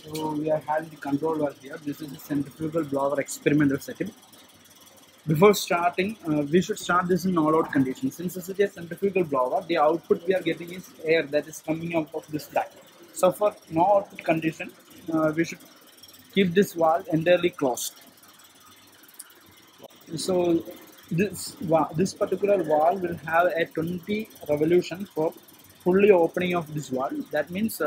So we are having the control valve here. This is a centrifugal blower experimental setup. Before starting, we should start this in all-out condition. Since this is a centrifugal blower, the output we are getting is air that is coming out of this bag. So for no output condition, we should keep this valve entirely closed. So this particular valve will have a 20 revolution for fully opening of this valve. That means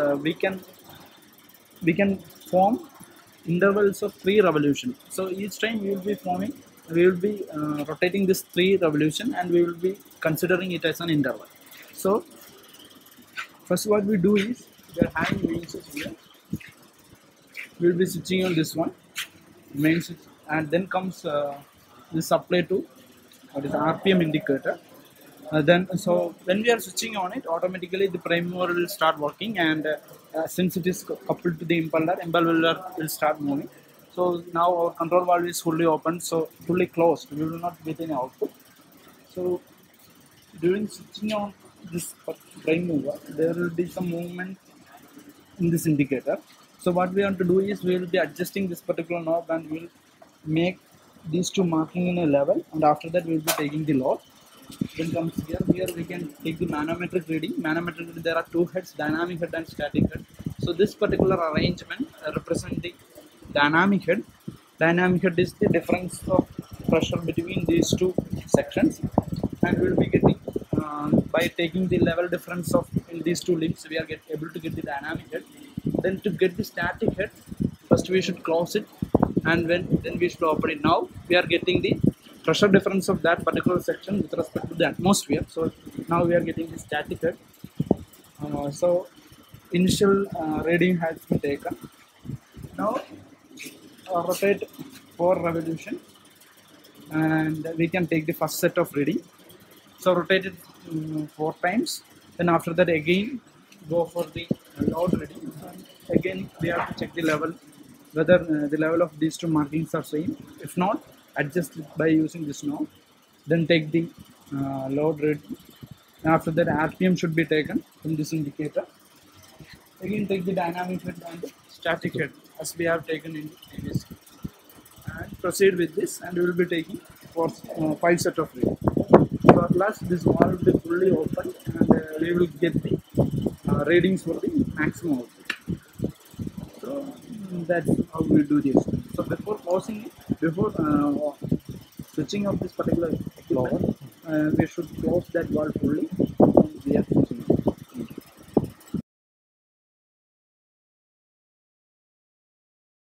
we can form intervals of 3 revolution. So each time we will be rotating this 3 revolution, and we will be considering it as an interval. So first what we do is, we are having main switch here. We will be switching on this one, main switch, and then comes the supply to what is RPM indicator. Then so when we are switching on it, automatically the prime mover will start working, and since it is coupled to the impeller will start moving. So now our control valve is fully open, so fully closed, we will not get any output. So during switching on this prime mover, there will be some movement in this indicator. So what we want to do is, we will be adjusting this particular knob, and we will make these two marking in a level, and after that we will be taking the load. Then comes here we can take the manometric reading. There are two heads, dynamic head and static head. So this particular arrangement represents the dynamic head. Dynamic head is the difference of pressure between these two sections, and we will be getting by taking the level difference of in these two limbs, we are able to get the dynamic head. Then to get the static head, first we should close it, and then we should open it. Now we are getting the pressure difference of that particular section with respect to the atmosphere. So now we are getting the static head. So initial reading has been taken. Now rotate 4 revolution, and we can take the first set of reading. So rotate it 4 times. Then after that again go for the load reading. And again we have to check the level, whether the level of these two markings are same. If not, adjust it by using this knob. Then take the load reading. After that RPM should be taken from this indicator. Again take the dynamic head and the static head as we have taken in previous, and proceed with this, and we will be taking for 5 set of reading. So at last this valve will be fully open, and we will get the readings for the maximum output. So that's how we do this. So before closing it, before switching off this particular blower, we should close that valve fully,